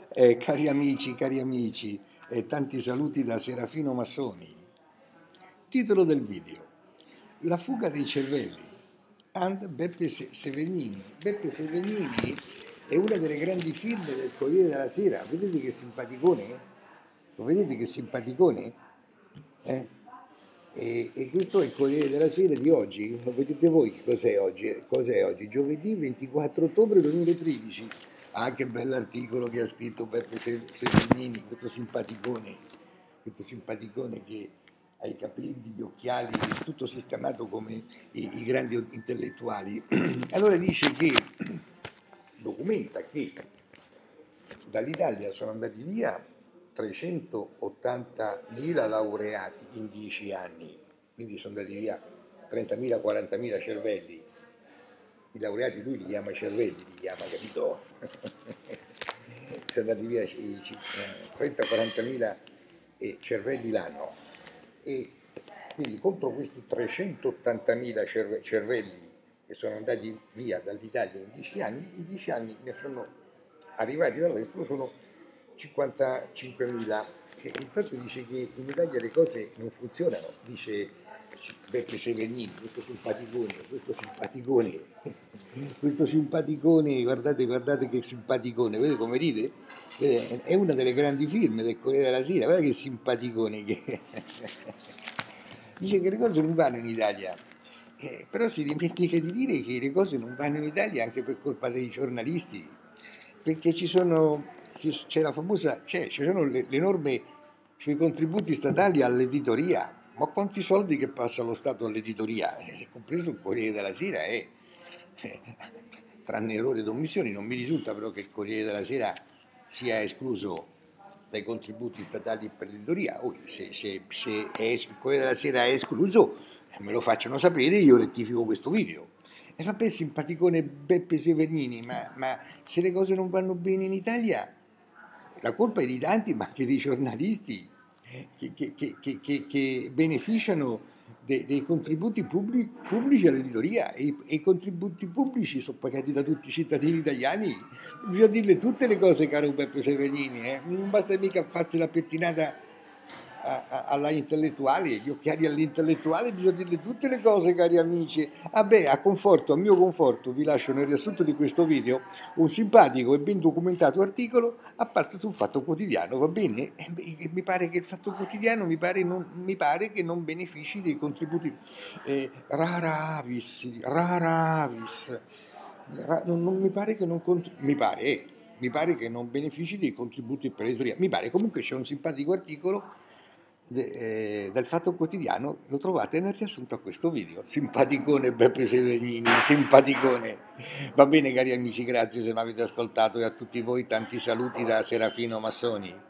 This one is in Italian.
Cari amici, tanti saluti da Serafino Massoni. Titolo del video: La fuga dei cervelli and Beppe Severgnini. Beppe Severgnini è una delle grandi firme del Corriere della Sera. Vedete che simpaticone? Lo vedete che simpaticone? E questo è il Corriere della Sera di oggi. Lo vedete voi che cos'è oggi? Cos'è oggi? Giovedì 24 ottobre 2013. Ah, che bell'articolo che ha scritto Beppe Severgnini, questo simpaticone che ha i capelli, gli occhiali, tutto sistemato come i grandi intellettuali. Allora dice che, documenta che dall'Italia sono andati via 380.000 laureati in 10 anni, quindi sono andati via 30.000, 40.000 cervelli. I laureati lui li chiama cervelli, li chiama, capito? Sono andati via 30-40.000 cervelli l'anno, e quindi contro questi 380.000 cervelli che sono andati via dall'Italia in 10 anni, in 10 anni ne sono arrivati dall'estero sono 55.000. E infatti dice che in Italia le cose non funzionano, dice Beppe Severgnini, questo simpaticone, guardate che simpaticone, vedete come ride? È una delle grandi firme del Corriere della Sera, guarda che simpaticone che dice che le cose non vanno in Italia. Però si dimentica di dire che le cose non vanno in Italia anche per colpa dei giornalisti, perché ci sono le norme sui contributi statali all'editoria. Ma quanti soldi che passa lo Stato all'editoria, compreso il Corriere della Sera, tranne errori ed omissioni. Non mi risulta però che il Corriere della Sera sia escluso dai contributi statali per l'editoria. Se il Corriere della Sera è escluso, me lo facciano sapere e io rettifico questo video. E vabbè, simpaticone Beppe Severgnini, ma se le cose non vanno bene in Italia, la colpa è di tanti, ma anche dei giornalisti che beneficiano dei contributi pubblici all'editoria, e i contributi pubblici sono pagati da tutti i cittadini italiani. Bisogna dirle tutte le cose, caro Beppe Severgnini, non basta mica farsi la pettinata alla intellettuale, gli occhiali all'intellettuale, bisogna dirle tutte le cose, cari amici. A mio conforto, vi lascio nel riassunto di questo video un simpatico e ben documentato articolo apparso sul Fatto Quotidiano, va bene? Mi pare che il Fatto Quotidiano mi pare che non benefici dei contributi rara avis, non mi pare che non mi pare che non benefici dei contributi per l'editoria. Mi pare comunque c'è un simpatico articolo del Fatto Quotidiano, lo trovate nel riassunto a questo video. Simpaticone Beppe Severgnini, simpaticone. Va bene, cari amici, grazie se mi avete ascoltato, e a tutti voi tanti saluti da Serafino Massoni.